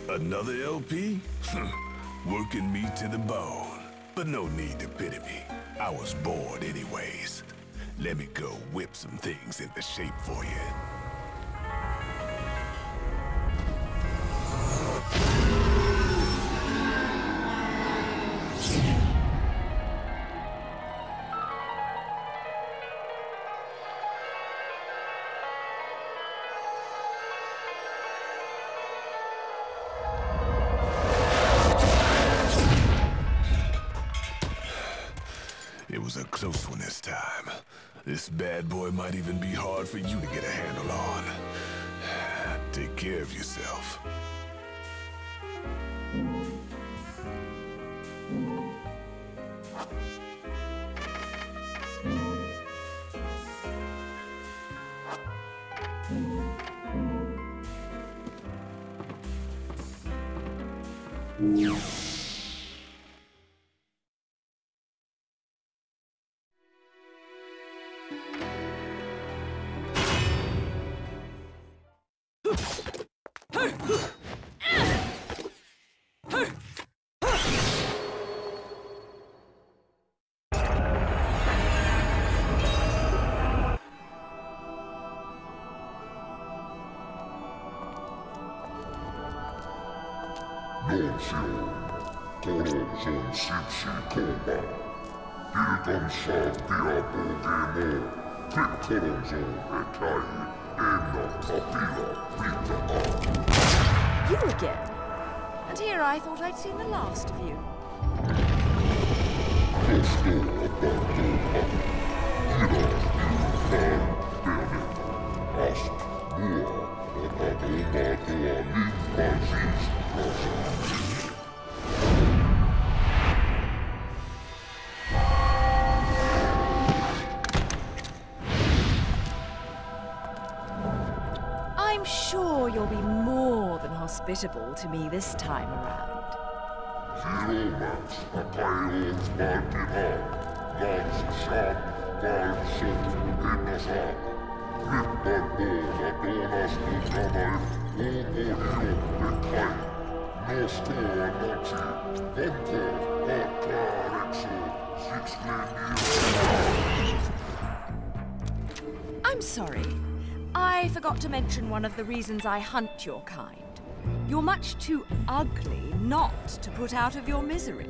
Another LP? Working me to the bone. But no need to pity me. I was bored anyways. Let me go whip some things into shape for you. It was a close one this time. This bad boy might even be hard for you to get a handle on. Take care of yourself. You again? And here I thought I'd seen the last of you. I'm sure you'll be more than hospitable to me this time around. I'm sorry. I forgot to mention one of the reasons I hunt your kind. You're much too ugly not to put out of your misery.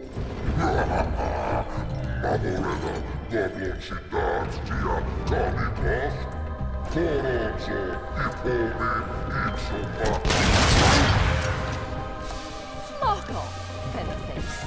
Flock off, featherface.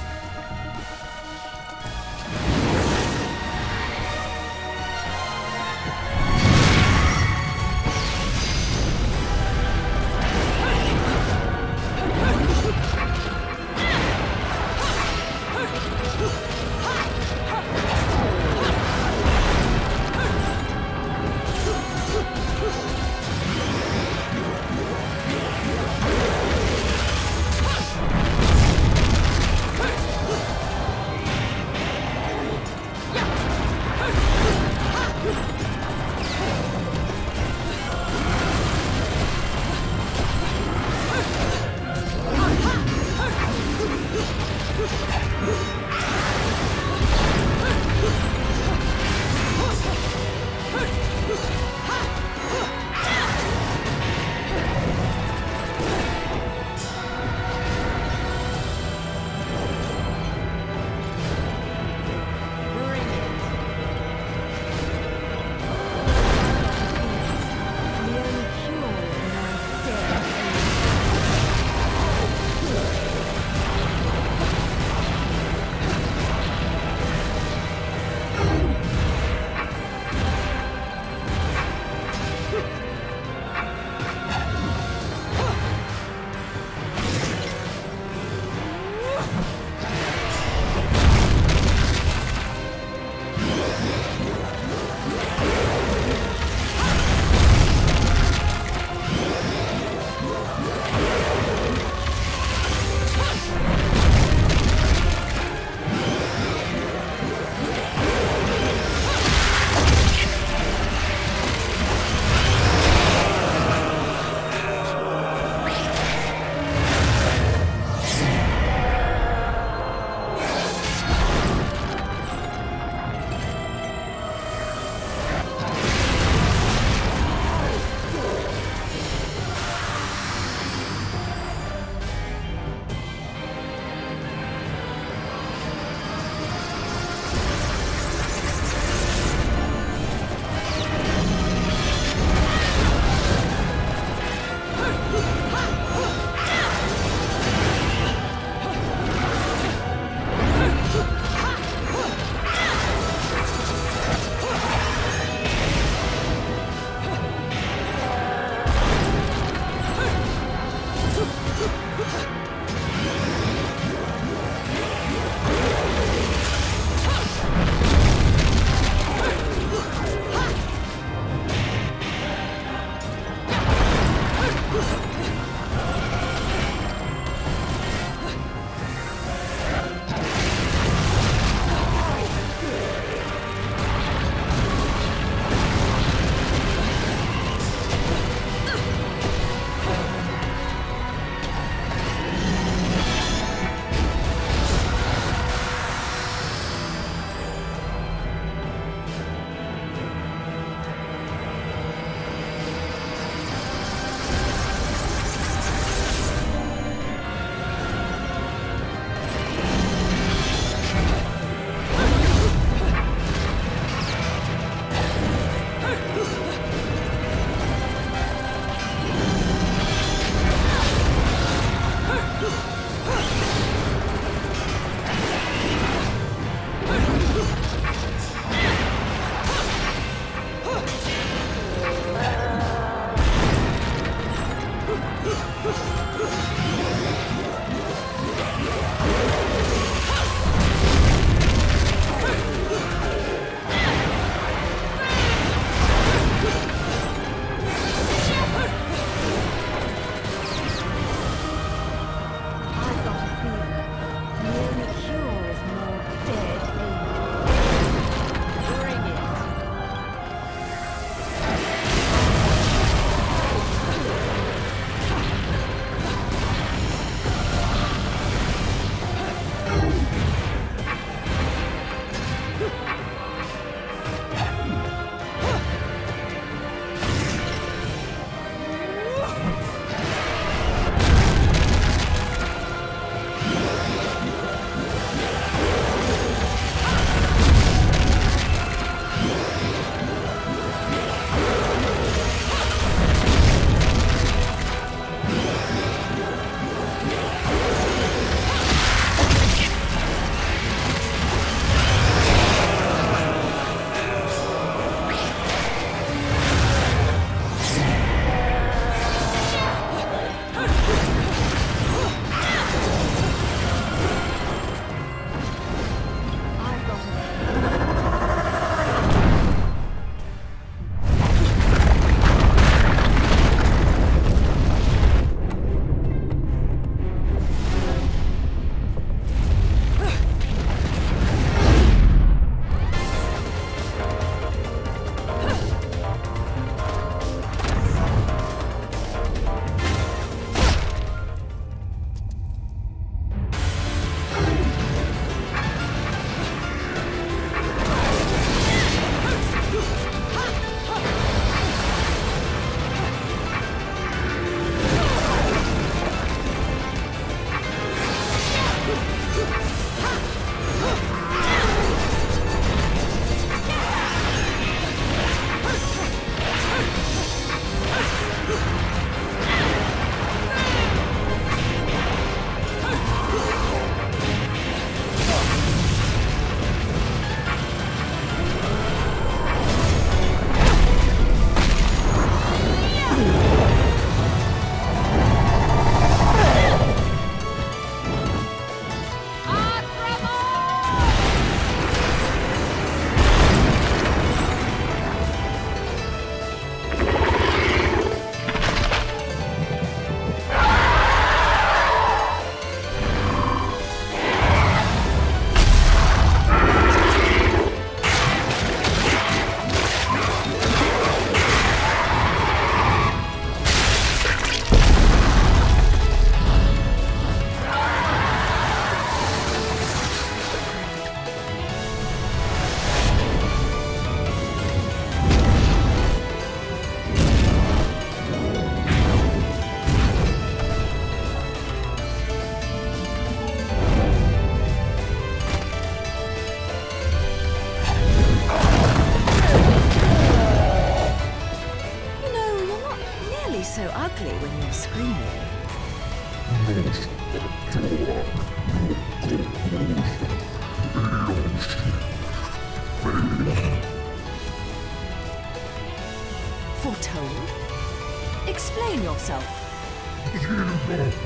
Foretold? Explain yourself.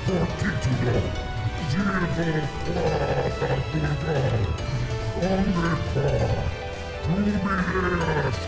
Fortitudo, Divo Plata Purgal, Omne Fa, Jubileas,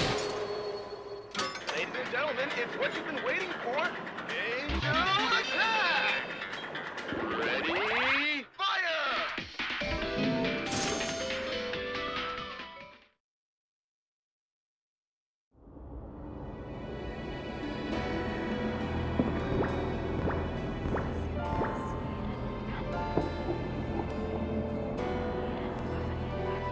Ladies and gentlemen, it's what you've been waiting for. Angel attack!